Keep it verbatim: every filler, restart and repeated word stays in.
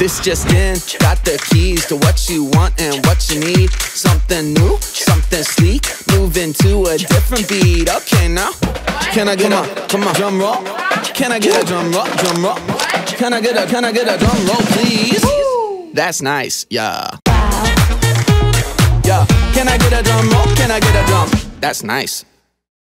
This just in, got the keys to what you want and what you need. Something new, something sleek, moving to a different beat. Okay now, can I get a, come on, drum roll? Can I get a drum roll, drum roll? Can I get a, can I get a drum roll, please? That's nice, yeah. Yeah, can I get a drum roll? Can I get a drum? That's nice.